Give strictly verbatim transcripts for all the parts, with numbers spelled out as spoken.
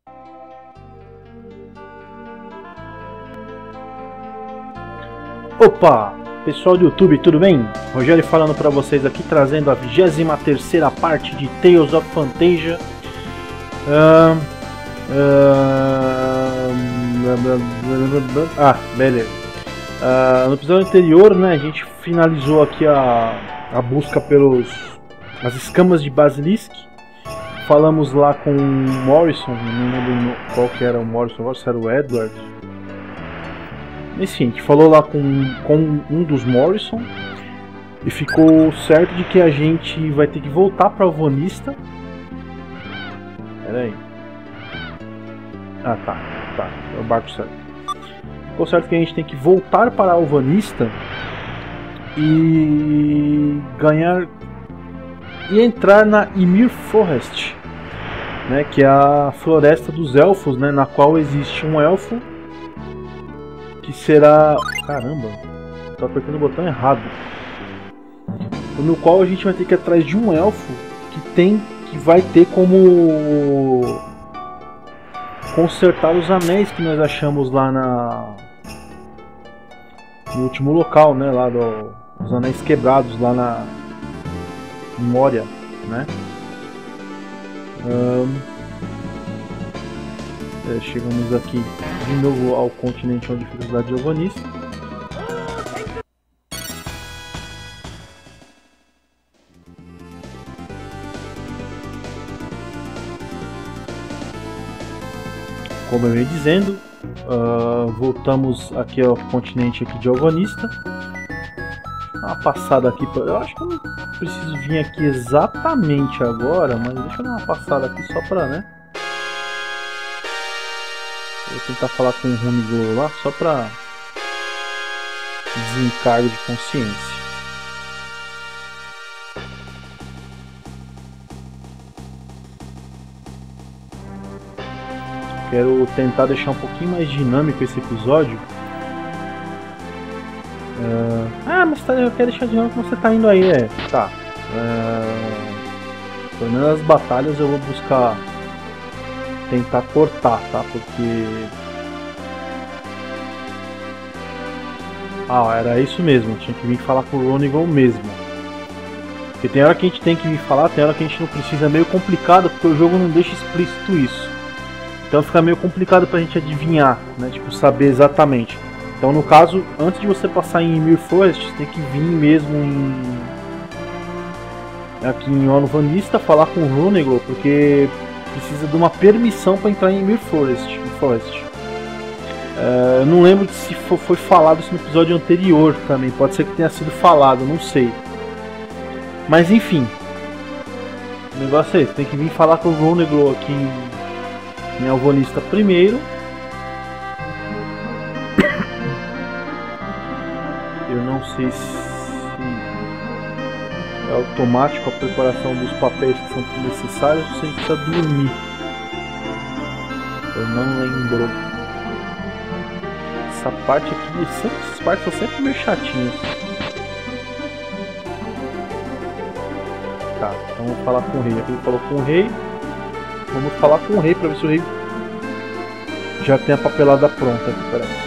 Opa, pessoal do YouTube, tudo bem? Rogério falando para vocês aqui, trazendo a vigésima terceira parte de Tales of Phantasia. Uh, uh, ah, beleza. Uh, no episódio anterior, né, a gente finalizou aqui a, a busca pelos as escamas de Basilisk. Falamos lá com o Morrison, não lembro qual que era o Morrison, agora se era o Edward. Enfim, a gente falou lá com, com um dos Morrison e ficou certo de que a gente vai ter que voltar para Alvanista. Pera aí. Ah, tá, tá, é o barco certo. Ficou certo que a gente tem que voltar para Alvanista e ganhar e entrar na Ymir Forest, né, que é a floresta dos elfos, né, na qual existe um elfo que será... Caramba, tô apertando o botão errado. No qual a gente vai ter que ir atrás de um elfo que tem, que vai ter como consertar os anéis que nós achamos lá na no último local, né, lá do, os anéis quebrados lá na em Moria, né? Um, é, chegamos aqui de novo ao continente onde fica a cidade de Alvanista. Como eu ia dizendo, uh, voltamos aqui ao continente aqui de Alvanista. Uma passada aqui, pra... eu acho que eu não preciso vir aqui exatamente agora, mas deixa eu dar uma passada aqui só pra, né? Vou tentar falar com o Runiglow lá, só pra desencargo de consciência. Quero tentar deixar um pouquinho mais dinâmico esse episódio. Uh, ah, mas tá, eu quero deixar de novo que você tá indo aí, é. Tá. Uh, pelo menos as batalhas eu vou buscar tentar cortar, tá? Porque... Ah, era isso mesmo. Tinha que vir falar com o Runiglow mesmo. Porque tem hora que a gente tem que vir falar, tem hora que a gente não precisa. É meio complicado porque o jogo não deixa explícito isso. Então fica meio complicado pra gente adivinhar, né? Tipo, saber exatamente. Então, no caso, antes de você passar em Ymir Forest, você tem que vir mesmo em... aqui em Alvanista falar com o Runiglow, porque precisa de uma permissão para entrar em Ymir Forest. Forest. Uh, eu não lembro se for, foi falado isso no episódio anterior também, pode ser que tenha sido falado, não sei. Mas enfim, o negócio é esse, tem que vir falar com o Runiglow aqui em, em Alvanista primeiro. Eu não sei se é automático a preparação dos papéis que são necessários ou se a gente precisa dormir. Eu não lembro. Essa parte aqui, essas partes são sempre meio chatinhas. Tá, então vamos falar com o rei. Aqui ele falou com o rei. Vamos falar com o rei para ver se o rei já tem a papelada pronta aqui. Peraí.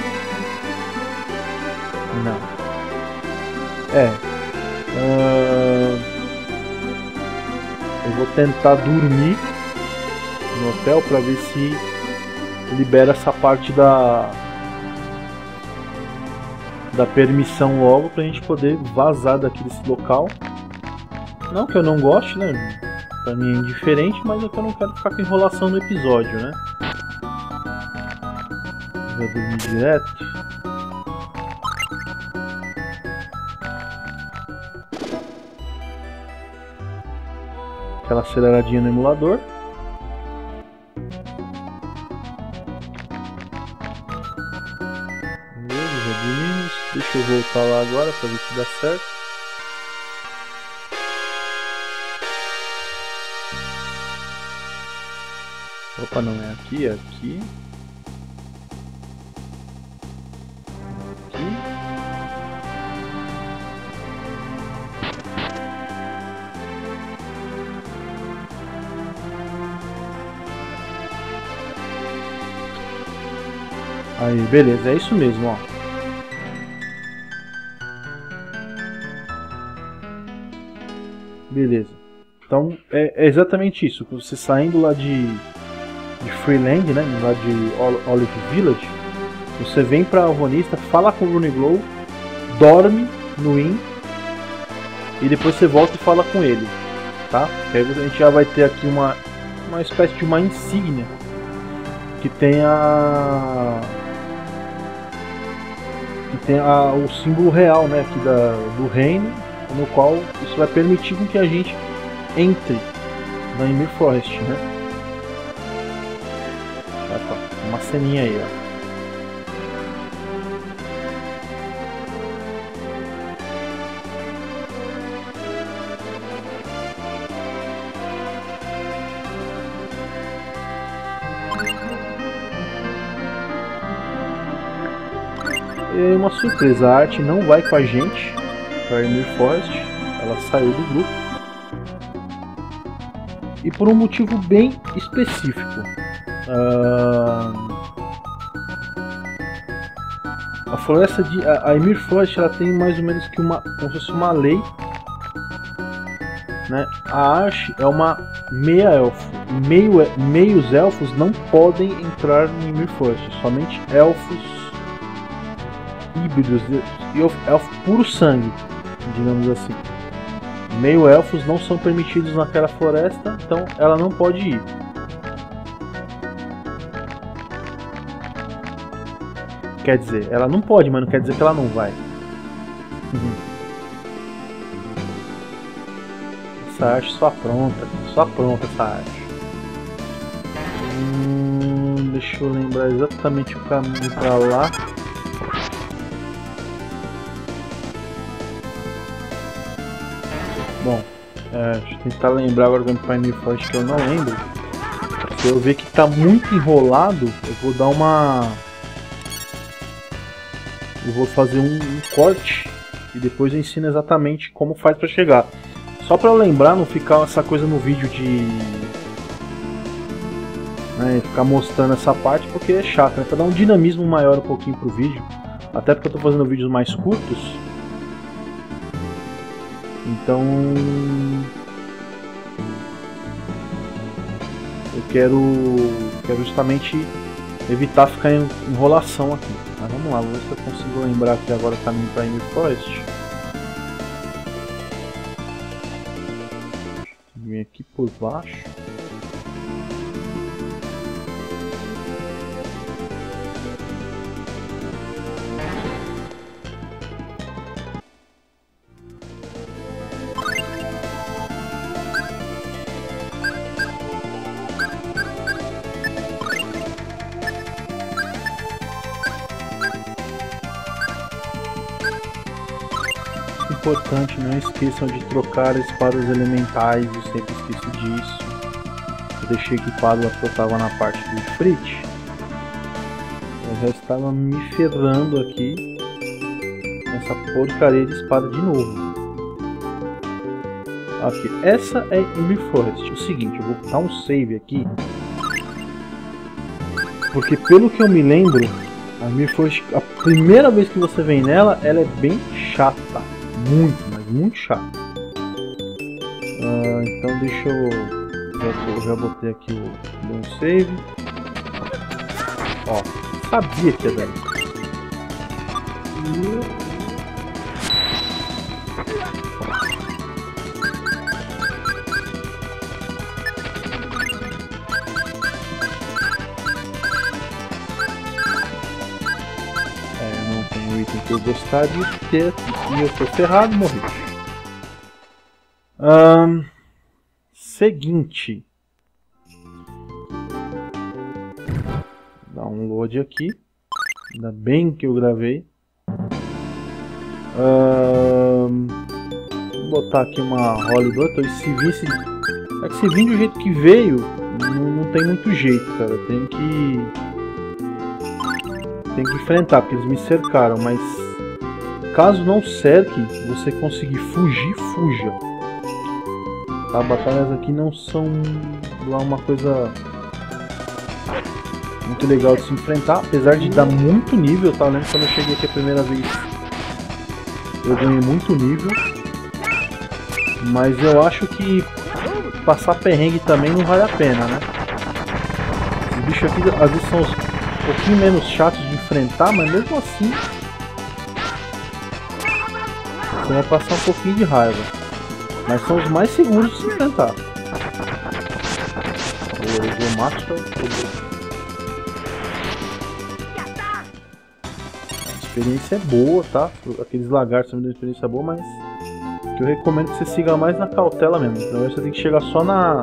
Não. É. Uh, eu vou tentar dormir no hotel para ver se libera essa parte da da permissão logo pra gente poder vazar daqui desse local. Não que eu não goste, né? Pra mim é indiferente, mas é que eu não quero ficar com enrolação no episódio, né? Já dormi direto. Aquela aceleradinha no emulador. Beleza, já dormimos. Deixa eu voltar lá agora para ver se dá certo. Opa, não é aqui, é aqui. Aqui. Aí, beleza, é isso mesmo, ó. Beleza. Então é, é exatamente isso. Você saindo lá de, de Freeland, né, lá de Olive Village, você vem pra Alvanista, fala com o Runiglow, dorme no Inn e depois você volta e fala com ele, tá? Aí a gente já vai ter aqui uma, uma espécie de uma insígnia que tem a que tem a, o símbolo real, né, aqui da, do reino, no qual isso vai permitir com que a gente entre na Ymir Forest, né? Opa, uma ceninha aí, ó. E uma surpresa, a Art não vai com a gente para Ymir Forest, ela saiu do grupo e por um motivo bem específico. Uh... A floresta de a, a Ymir Forest, ela tem mais ou menos que uma, como se fosse uma lei, né? A Art é uma meia elfo, meio meios elfos não podem entrar em Ymir Forest, somente elfos híbridos e elfo puro sangue, digamos assim. Meio elfos não são permitidos naquela floresta, então ela não pode ir. Quer dizer, ela não pode, mas não quer dizer que ela não vai. Uhum. Essa arte só pronta, só pronta essa arte. Hum, deixa eu lembrar exatamente o caminho para lá. Bom, é, deixa eu tentar lembrar agora do Ymir Forest que eu não lembro. Se eu ver que está muito enrolado, eu vou dar uma... Eu vou fazer um, um corte e depois eu ensino exatamente como faz para chegar. Só para lembrar, não ficar essa coisa no vídeo de... Né, ficar mostrando essa parte porque é chato, né? Para dar um dinamismo maior um pouquinho pro vídeo. Até porque eu estou fazendo vídeos mais curtos. Então eu quero, quero justamente evitar ficar em enrolação aqui. Mas vamos lá, vamos ver se eu consigo lembrar aqui agora o caminho para Ymir Forest. Vem aqui por baixo. Importante, não esqueçam de trocar espadas elementais, eu sempre esqueço disso. Eu deixei equipado porque eu estava na parte do Ifrit. Eu já estava me ferrando aqui nessa porcaria de espada de novo. Aqui, essa é Ymir Forest. O seguinte, eu vou dar um save aqui, porque pelo que eu me lembro, a Ymir Forest, a primeira vez que você vem nela, ela é bem chata. Muito, mas muito chato. Uh, então deixa eu... Já, já botei aqui o um save. Ó, sabia que ia dar isso. O item que eu gostaria de ter e eu tô ferrado, morri. Um, seguinte, dá um load aqui. Ainda bem que eu gravei. Um, vou botar aqui uma Holy Door. Se vir, se, é que se vir do jeito que veio, não, não tem muito jeito, cara. Tem que Tem que enfrentar, porque eles me cercaram, mas caso não cerque, você conseguir fugir, fuja. Tá? Batalhas aqui não são lá uma coisa muito legal de se enfrentar, apesar de dar muito nível, tá? Eu lembro quando eu cheguei aqui a primeira vez, eu ganhei muito nível, mas eu acho que passar perrengue também não vale a pena, né? Os bichos aqui às vezes são um pouquinho menos chatos de enfrentar, mas mesmo assim você vai passar um pouquinho de raiva. Mas são os mais seguros de se enfrentar. O mato a experiência é boa, tá? Aqueles lagartos também dão experiência boa, mas que eu recomendo que você siga mais na cautela mesmo. Então você tem que chegar só na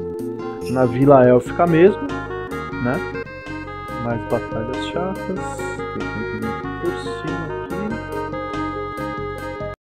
na Vila Élfica mesmo, né? Mais batalhas chatas.